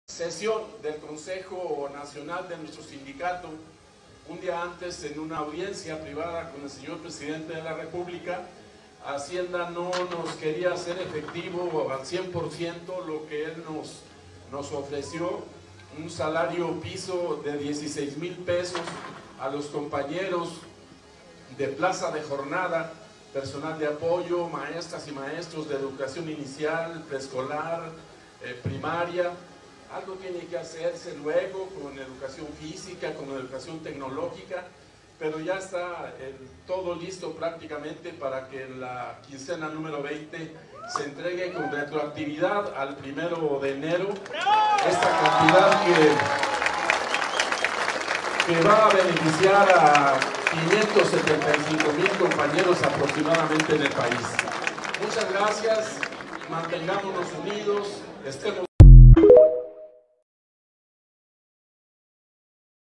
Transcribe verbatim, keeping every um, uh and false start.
Sesión del Consejo Nacional de nuestro sindicato, un día antes, en una audiencia privada con el señor presidente de la República, Hacienda no nos quería hacer efectivo al cien por ciento lo que él nos, nos ofreció, un salario piso de dieciséis mil pesos a los compañeros de plaza de jornada, personal de apoyo, maestras y maestros de educación inicial, preescolar, eh, primaria. Algo tiene que hacerse luego con educación física, con educación tecnológica, pero ya está eh, todo listo prácticamente para que la quincena número veinte se entregue con retroactividad al primero de enero. Esta cantidad que, que va a beneficiar a quinientos setenta y cinco mil compañeros aproximadamente en el país. Muchas gracias, mantengámonos unidos, estemos